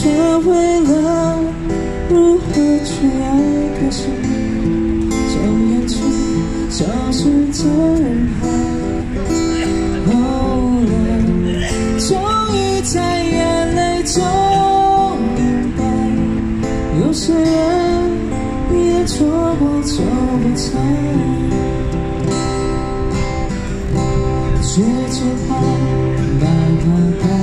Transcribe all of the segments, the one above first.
学会了如何去爱，可是你从远去，消失在人海。后来，终于在眼泪中明白，有些人一旦错过就不再。栀子花，白花瓣，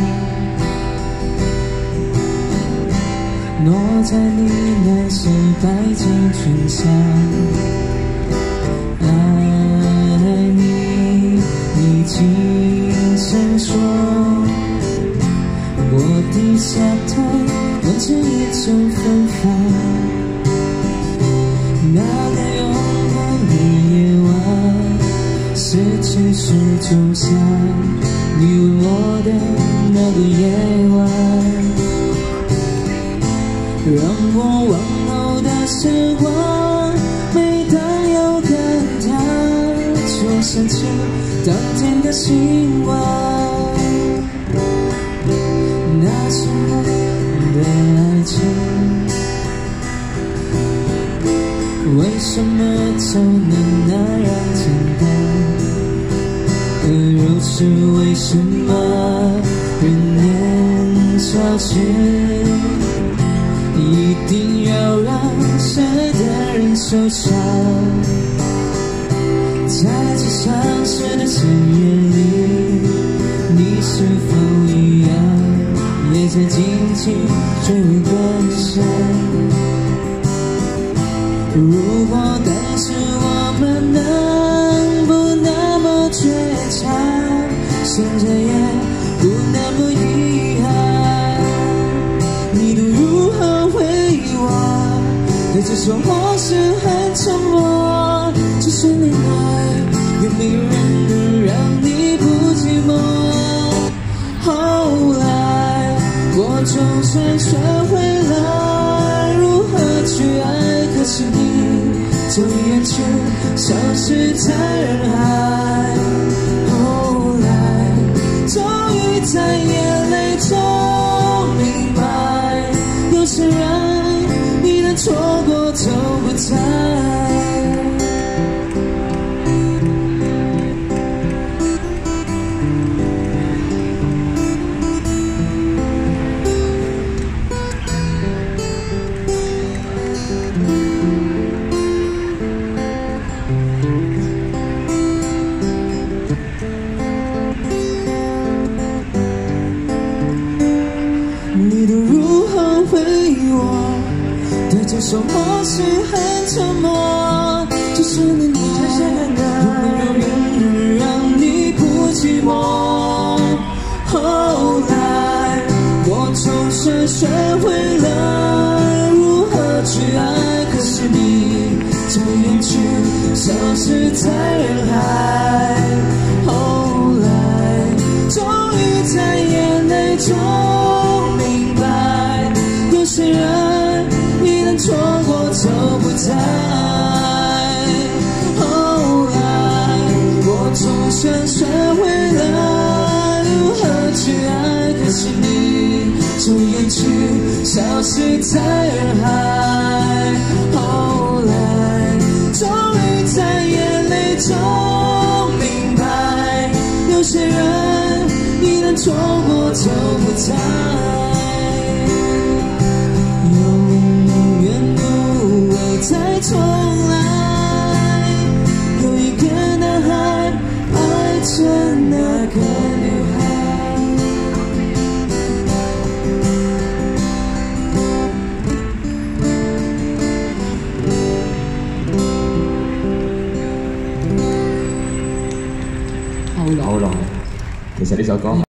落在你那些白金裙上。爱你，你轻声说，我低下头，闻着一阵芬芳。那个拥抱你夜晚，是其实就像你吻我的那个夜晚，让我往后的时光，每当要跟他，就想起当天的星光。那时候的爱情，为什么就能那样简单？如此为什么人年少时，一定要让深爱的人受伤？在这相识的10年里，你是否一样，也在紧紧追尾跟上？如果当时我们能不那么倔强，现在也不那么遗憾。你都如何回我？对这首往事很沉默，只是恋爱，也没有人能让你不寂寞。后来，我总算学会了如何去爱，可是你就远去，消失在人海。后来，终于在眼泪中明白，有些人一旦错过就不再。你都如何回我？对这首往事很沉默，只是恋爱，有没有人能让你不寂寞？后来，我总算学会了如何去爱，可是你就远去，消失在人海。后来，终于在眼泪中明白，有些人一旦错过就不再。后来，我总算学会了如何去爱，可是你就远去，消失在人海。后来，终于在眼泪中明白，有些人一旦错过就不再。永远不会再重来，有一个男孩爱着那个女孩。 好耐，其實呢首歌。